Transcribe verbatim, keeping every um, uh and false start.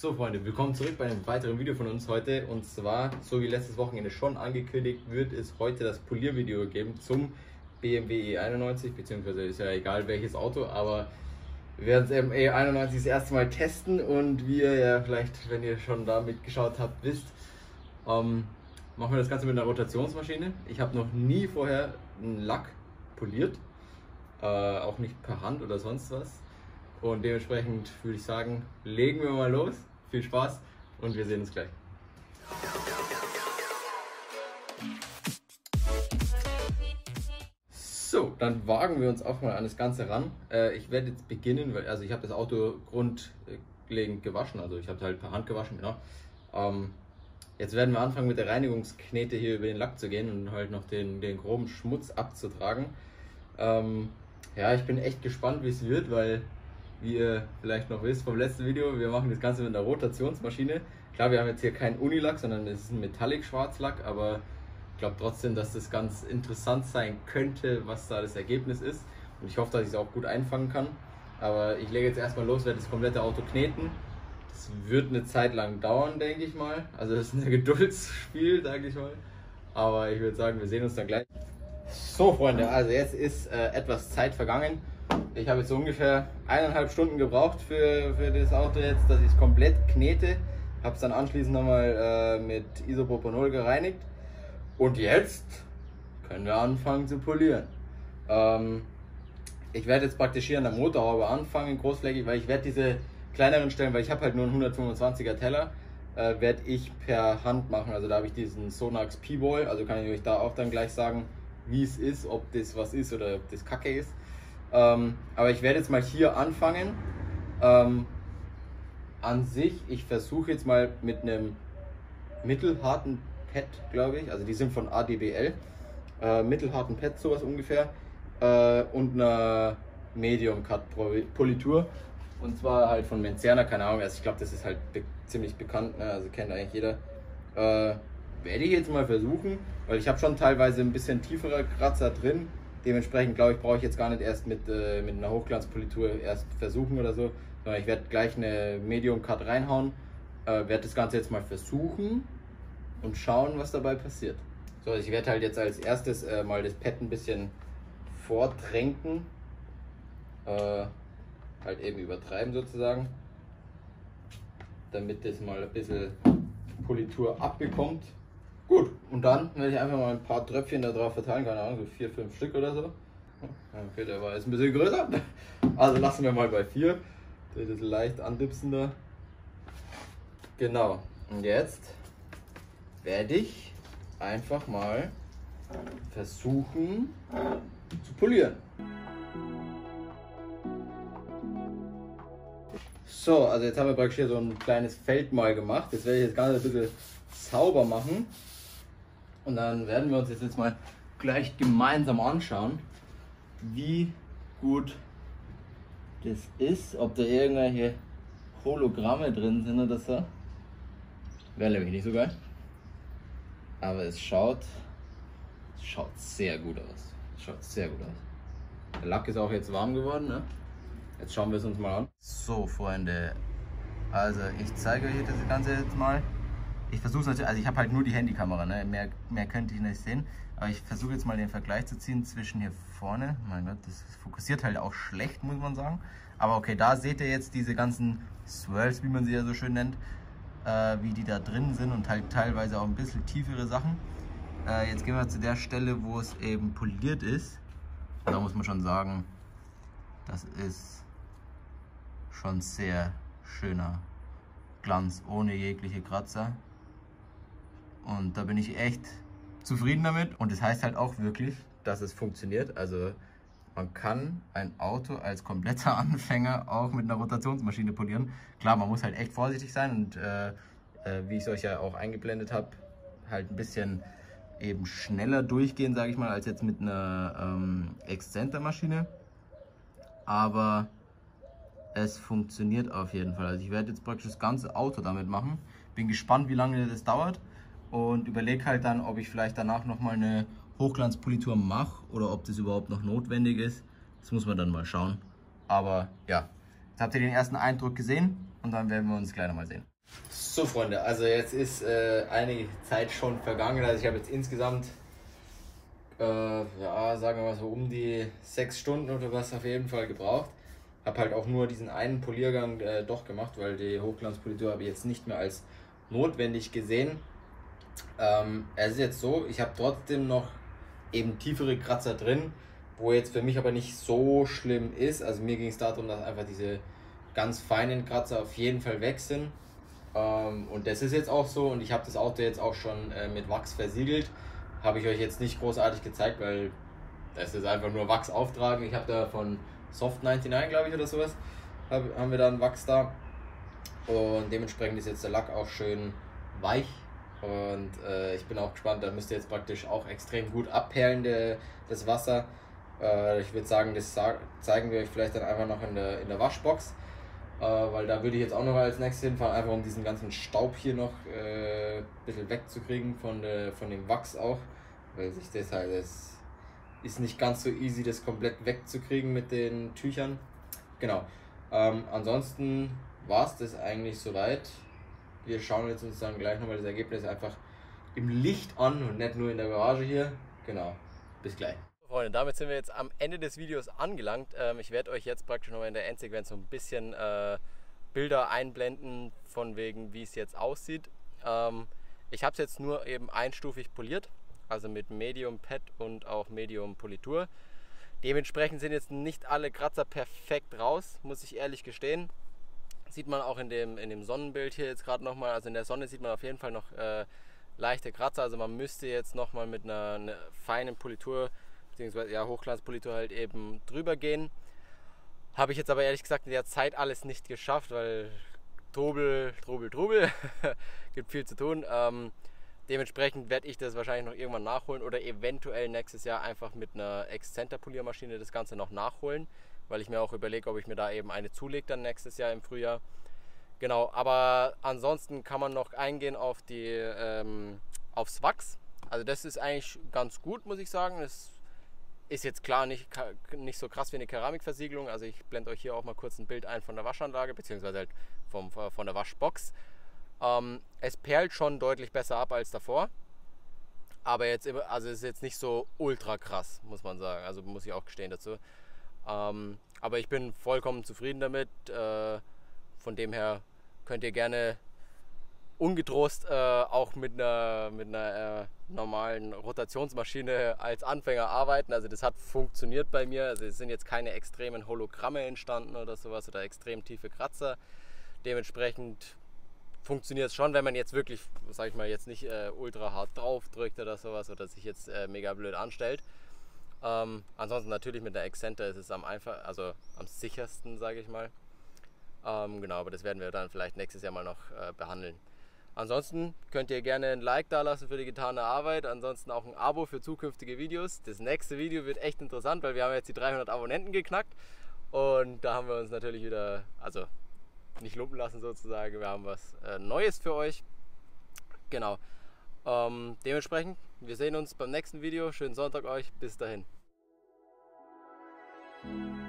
So Freunde, willkommen zurück bei einem weiteren Video von uns heute. Und zwar, so wie letztes Wochenende schon angekündigt, wird es heute das Poliervideo geben zum B M W E einundneunzig, beziehungsweise ist ja egal welches Auto, aber wir werden das E einundneunzig das erste Mal testen. Und wie ihr ja vielleicht, wenn ihr schon da mitgeschaut habt, wisst, ähm, machen wir das Ganze mit einer Rotationsmaschine. Ich habe noch nie vorher einen Lack poliert, äh, auch nicht per Hand oder sonst was. Und dementsprechend würde ich sagen, legen wir mal los. Viel Spaß und wir sehen uns gleich. So, dann wagen wir uns auch mal an das Ganze ran. Äh, ich werde jetzt beginnen, weil also ich habe das Auto grundlegend gewaschen, also ich habe es halt per Hand gewaschen, genau. Ähm, jetzt werden wir anfangen mit der Reinigungsknete hier über den Lack zu gehen und halt noch den, den groben Schmutz abzutragen. Ähm, ja, ich bin echt gespannt, wie es wird, weil, wie ihr vielleicht noch wisst vom letzten Video, wir machen das Ganze mit einer Rotationsmaschine. Klar, wir haben jetzt hier keinen Unilack, sondern es ist ein Metallic-Schwarzlack, aber ich glaube trotzdem, dass das ganz interessant sein könnte, was da das Ergebnis ist. Und ich hoffe, dass ich es auch gut einfangen kann. Aber ich lege jetzt erstmal los, werde das komplette Auto kneten. Das wird eine Zeit lang dauern, denke ich mal. Also das ist ein Geduldsspiel, sage ich mal. Aber ich würde sagen, wir sehen uns dann gleich. So Freunde, also jetzt ist äh, etwas Zeit vergangen. Ich habe jetzt so ungefähr eineinhalb Stunden gebraucht für, für das Auto jetzt, dass ich es komplett knete. Habe es dann anschließend nochmal äh, mit Isopropanol gereinigt. Und jetzt können wir anfangen zu polieren. Ähm, ich werde jetzt praktisch hier an der Motorhaube anfangen, großflächig, weil ich werde diese kleineren Stellen, weil ich habe halt nur einen hundertfünfundzwanziger Teller, äh, werde ich per Hand machen. Also da habe ich diesen Sonax P-Ball, also kann ich euch da auch dann gleich sagen, wie es ist, ob das was ist oder ob das Kacke ist. Ähm, aber ich werde jetzt mal hier anfangen. Ähm, an sich, ich versuche jetzt mal mit einem mittelharten Pad, glaube ich, also die sind von A D B L, äh, mittelharten Pad, sowas ungefähr, äh, und einer Medium Cut Politur, und zwar halt von Menzerner, keine Ahnung, also ich glaube, das ist halt be ziemlich bekannt, ne? Also kennt eigentlich jeder. Äh, werde ich jetzt mal versuchen, weil ich habe schon teilweise ein bisschen tiefere Kratzer drin. Dementsprechend glaube ich, brauche ich jetzt gar nicht erst mit, äh, mit einer Hochglanzpolitur erst versuchen oder so, sondern ich werde gleich eine Medium Cut reinhauen, äh, werde das Ganze jetzt mal versuchen und schauen, was dabei passiert. So, also ich werde halt jetzt als erstes äh, mal das Pad ein bisschen vortränken, äh, halt eben übertreiben sozusagen, damit das mal ein bisschen Politur abbekommt. Gut, und dann werde ich einfach mal ein paar Tröpfchen da drauf verteilen, keine Ahnung, so vier, fünf Stück oder so. Okay, der war jetzt ein bisschen größer. Also lassen wir mal bei vier. Das ist leicht andipsen da. Genau, und jetzt werde ich einfach mal versuchen zu polieren. So, also jetzt haben wir praktisch hier so ein kleines Feld mal gemacht. Jetzt werde ich das Ganze ein bisschen sauber machen. Und dann werden wir uns jetzt, jetzt mal gleich gemeinsam anschauen, wie gut das ist, ob da irgendwelche Hologramme drin sind oder so. Wäre nämlich nicht so geil. Aber es schaut, es schaut sehr gut aus. Es schaut sehr gut aus. Der Lack ist auch jetzt warm geworden, ne? Jetzt schauen wir es uns mal an. So Freunde, also ich zeige euch das Ganze jetzt mal. Ich versuche es natürlich, also ich habe halt nur die Handykamera, ne? mehr, mehr könnt ihr nicht sehen. Aber ich versuche jetzt mal den Vergleich zu ziehen zwischen hier vorne. Mein Gott, das fokussiert halt auch schlecht, muss man sagen. Aber okay, da seht ihr jetzt diese ganzen Swirls, wie man sie ja so schön nennt, äh, wie die da drin sind und halt teilweise auch ein bisschen tiefere Sachen. Äh, jetzt gehen wir zu der Stelle, wo es eben poliert ist. Da muss man schon sagen, das ist schon sehr schöner Glanz ohne jegliche Kratzer. Und da bin ich echt zufrieden damit. Und das heißt halt auch wirklich, dass es funktioniert. Also man kann ein Auto als kompletter Anfänger auch mit einer Rotationsmaschine polieren. Klar, man muss halt echt vorsichtig sein und äh, äh, wie ich es euch ja auch eingeblendet habe, halt ein bisschen eben schneller durchgehen, sage ich mal, als jetzt mit einer ähm, Exzentermaschine. Aber es funktioniert auf jeden Fall. Also ich werde jetzt praktisch das ganze Auto damit machen. Bin gespannt, wie lange das dauert. Und überlege halt dann, ob ich vielleicht danach nochmal eine Hochglanzpolitur mache oder ob das überhaupt noch notwendig ist. Das muss man dann mal schauen. Aber ja, jetzt habt ihr den ersten Eindruck gesehen. und dann werden wir uns gleich nochmal sehen. So Freunde, also jetzt ist äh, einige Zeit schon vergangen, also ich habe jetzt insgesamt, äh, ja sagen wir mal so um die sechs Stunden oder was auf jeden Fall gebraucht. Habe halt auch nur diesen einen Poliergang äh, doch gemacht, weil die Hochglanzpolitur habe ich jetzt nicht mehr als notwendig gesehen. Ähm, es ist jetzt so, ich habe trotzdem noch eben tiefere Kratzer drin, wo jetzt für mich aber nicht so schlimm ist. Also mir ging es darum, dass einfach diese ganz feinen Kratzer auf jeden Fall weg sind. Ähm, und das ist jetzt auch so, und ich habe das Auto jetzt auch schon äh, mit Wachs versiegelt. Habe ich euch jetzt nicht großartig gezeigt, weil das ist einfach nur Wachs auftragen. Ich habe da von Soft neunundneunzig, glaube ich, oder sowas, hab, haben wir da einen Wachs da. Und dementsprechend ist jetzt der Lack auch schön weich. Und äh, ich bin auch gespannt, da müsst ihr jetzt praktisch auch extrem gut abperlen, de, das Wasser. Äh, ich würde sagen, das zeigen wir euch vielleicht dann einfach noch in der, in der Waschbox. Äh, weil da würde ich jetzt auch noch als nächstes hinfahren, einfach um diesen ganzen Staub hier noch äh, ein bisschen wegzukriegen von, der, von dem Wachs auch. Weil sich das halt, das ist nicht ganz so easy, das komplett wegzukriegen mit den Tüchern. Genau. Ähm, ansonsten war es das eigentlich soweit. Wir schauen jetzt uns dann gleich nochmal das Ergebnis einfach im Licht an und nicht nur in der Garage hier. Genau, bis gleich. Freunde, damit sind wir jetzt am Ende des Videos angelangt. Ähm, ich werde euch jetzt praktisch nochmal in der Endsequenz so ein bisschen äh, Bilder einblenden, von wegen wie es jetzt aussieht. Ähm, ich habe es jetzt nur eben einstufig poliert, also mit Medium Pad und auch Medium Politur. Dementsprechend sind jetzt nicht alle Kratzer perfekt raus, muss ich ehrlich gestehen. Sieht man auch in dem, in dem Sonnenbild hier jetzt gerade nochmal, also in der Sonne sieht man auf jeden Fall noch äh, leichte Kratzer, also man müsste jetzt nochmal mit einer, einer feinen Politur, beziehungsweise ja, Hochglanzpolitur halt eben drüber gehen. Habe ich jetzt aber ehrlich gesagt in der Zeit alles nicht geschafft, weil Trubel, Trubel, Trubel, gibt viel zu tun. Ähm, dementsprechend werde ich das wahrscheinlich noch irgendwann nachholen oder eventuell nächstes Jahr einfach mit einer Excenter-Poliermaschine das Ganze noch nachholen, weil ich mir auch überlege, ob ich mir da eben eine zulege dann nächstes Jahr im Frühjahr. Genau, aber ansonsten kann man noch eingehen auf die, ähm, aufs Wachs. Also das ist eigentlich ganz gut, muss ich sagen. Das ist jetzt klar nicht, nicht so krass wie eine Keramikversiegelung. Also ich blende euch hier auch mal kurz ein Bild ein von der Waschanlage, beziehungsweise halt vom, von der Waschbox. Ähm, es perlt schon deutlich besser ab als davor. Aber jetzt, also es ist jetzt nicht so ultra krass, muss man sagen. Also muss ich auch gestehen dazu. Ähm, aber ich bin vollkommen zufrieden damit. Äh, von dem her könnt ihr gerne ungetrost äh, auch mit einer, mit einer äh, normalen Rotationsmaschine als Anfänger arbeiten. Also das hat funktioniert bei mir. Also es sind jetzt keine extremen Hologramme entstanden oder sowas oder extrem tiefe Kratzer. Dementsprechend funktioniert es schon, wenn man jetzt wirklich, sag ich mal, jetzt nicht äh, ultra hart drauf drückt oder sowas oder sich jetzt äh, mega blöd anstellt. Ähm, ansonsten natürlich mit der Excenter ist es am einfach, also am sichersten, sage ich mal. Ähm, genau, aber das werden wir dann vielleicht nächstes Jahr mal noch äh, behandeln. Ansonsten könnt ihr gerne ein Like da lassen für die getane Arbeit, ansonsten auch ein Abo für zukünftige Videos. Das nächste Video wird echt interessant, weil wir haben jetzt die dreihundert Abonnenten geknackt und da haben wir uns natürlich wieder, also nicht lumpen lassen sozusagen, wir haben was äh, Neues für euch. Genau, ähm, dementsprechend, wir sehen uns beim nächsten Video. Schönen Sonntag euch, bis dahin.